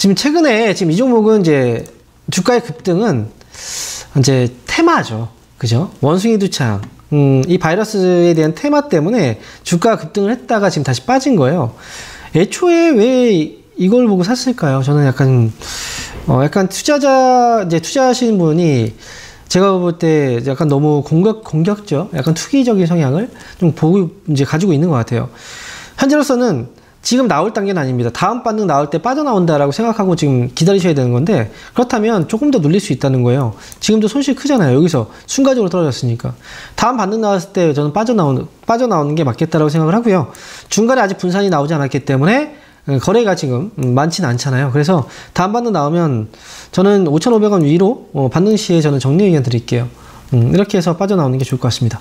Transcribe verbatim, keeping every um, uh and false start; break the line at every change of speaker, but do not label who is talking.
지금 최근에 지금 이 종목은 이제 주가의 급등은 이제 테마죠. 그죠? 원숭이 두창. 음, 이 바이러스에 대한 테마 때문에 주가가 급등을 했다가 지금 다시 빠진 거예요. 애초에 왜 이걸 보고 샀을까요? 저는 약간, 어, 약간 투자자, 이제 투자하시는 분이 제가 볼 때 약간 너무 공격, 공격적, 약간 투기적인 성향을 좀 보고, 이제 가지고 있는 것 같아요. 현재로서는 지금 나올 단계는 아닙니다. 다음 반등 나올 때 빠져나온다라고 생각하고 지금 기다리셔야 되는 건데, 그렇다면 조금 더 눌릴 수 있다는 거예요. 지금도 손실 크잖아요. 여기서 순간적으로 떨어졌으니까. 다음 반등 나왔을 때 저는 빠져나오는, 빠져나오는 게 맞겠다라고 생각을 하고요. 중간에 아직 분산이 나오지 않았기 때문에 거래가 지금 많지는 않잖아요. 그래서 다음 반등 나오면 저는 오천오백 원 위로 반등 시에 저는 정리 의견 드릴게요. 음, 이렇게 해서 빠져나오는 게 좋을 것 같습니다.